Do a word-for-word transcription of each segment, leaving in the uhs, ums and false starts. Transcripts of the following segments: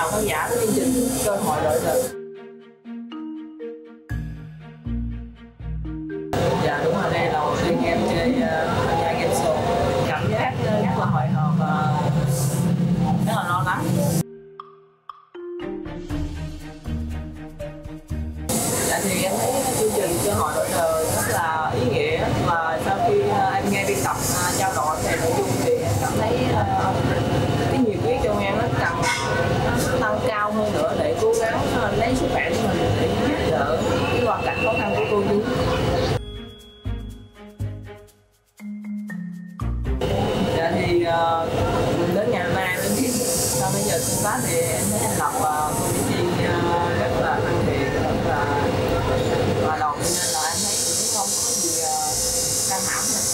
chào khán giả của chương trình Cơ Hội Đổi Đời. Dạ đúng rồi, đây là lần đầu tiên em chơi tham gia game show. Cảm giác rất là hồi hộp và rất là lo lắng. Dạ thì em thấy chương trình Cơ Hội Đổi Đời rất là ý nghĩa, và sau khi em nghe biên tập trao đổi về nội dung thì em cảm thấy cái nhiệt huyết trong em nó càng tăng cao hơn nữa để cố gắng lấy sức khỏe của mình để giúp đỡ cái hoàn cảnh khó khăn của cô chú. Dạ thì uh, đến ngày hôm nay đến khi sau bây giờ công tác thì em thấy anh Lộc và cô Mỹ Chi uh, rất là thân thiện, rất là hòa đồng, nên là em thấy cũng không có gì uh, căng thẳng hết.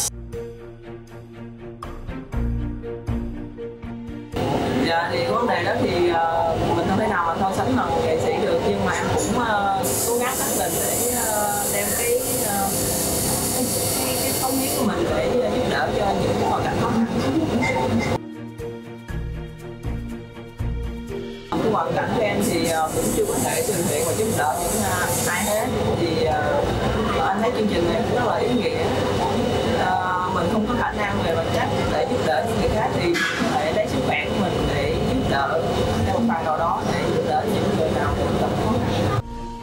Dạ thì vấn đề đó thì uh, mình không thể nào mà so sánh bằng nghệ sĩ được, nhưng mà em cũng uh, cố gắng hết mình để uh, đem cái uh, cái, cái, cái cống hiến của mình để uh, giúp đỡ cho những hoàn cảnh khó khăn. Cái hoàn cảnh của em thì uh, cũng chưa có thể từ thiện và giúp đỡ những uh, ai hết, thì uh, anh thấy chương trình này rất là ý nghĩa. Uh, mình không có khả năng về vật chất để giúp đỡ những người khác thì có thể lấy sức khỏe của mình để giúp đỡ theo một phần nào đó để giúp đỡ những người nào gặp khó khăn.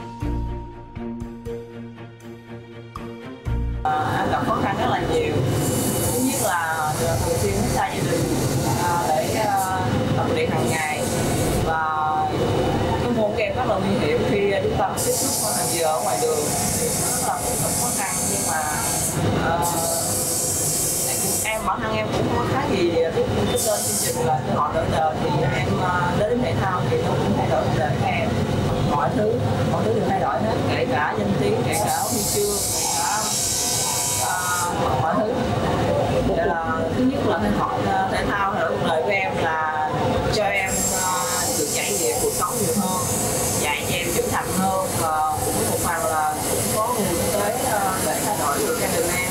Uh, anh gặp khó khăn rất là nhiều. Thứ nhất là thường xuyên xa gia đình uh, để uh, tập luyện hàng ngày, và cái môn game rất là nguy hiểm khi chúng ta tiếp xúc hàng giờ ở ngoài đường thì rất là khó khăn, nhưng mà uh, em bản thân em cũng không có khá gì biết cái tên chương trình là Cơ Hội Đổi Đời, thì em uh, đến thể thao thì nó cũng thay đổi đời của em, mọi thứ mọi thứ đều thay đổi hết, kể cả danh tiếng, kể cả huy chương, kể cả uh, mọi thứ. Vậy là thứ nhất là thể thao thể thao thay đổi cuộc đời của em, là cho em uh, được trải nghiệm cuộc sống nhiều hơn, dạy cho em trưởng thành hơn, và cũng một phần là cũng có nguồn kinh tế uh, để thay đổi được gia đình em.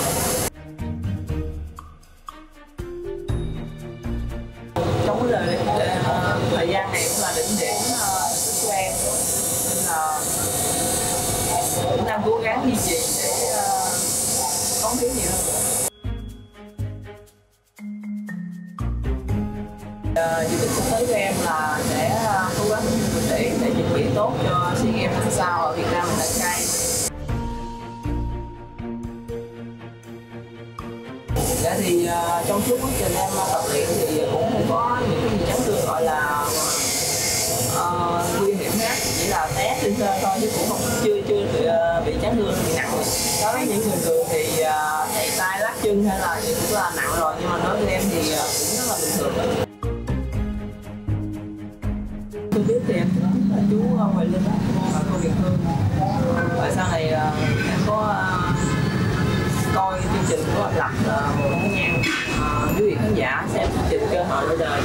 Trong cái đời uh, thời gian này cũng là đỉnh điểm uh, của em, nên là cũng đang cố gắng duy trì để uh, cống hiến nhiều hơn nữa. Uh, dự định sắp tới của em là sẽ uh, cố gắng để để chuẩn bị tốt cho SEA Games năm sau ở Việt Nam tại trai. Dạ thì uh, trong suốt quá trình em tập luyện thì cũng không có những cái gì chấn thương gọi là uh, nguy hiểm hết, chỉ là té trên sơ thôi chứ cũng không chưa chưa uh, bị chấn thương bị nặng. Đối với những người thường thì uh, chạy tay lắc chân hay là gì cũng là nặng rồi, nhưng mà đối với em thì uh, cũng rất là bình thường. Tôi biết thì em là chú Hoài Linh và cô Việt Hương, và sau này uh, em có uh, coi chương trình của anh Lập uh, một nhan uh, quý vị khán giả xem chương trình Cơ Hội Đổi Đời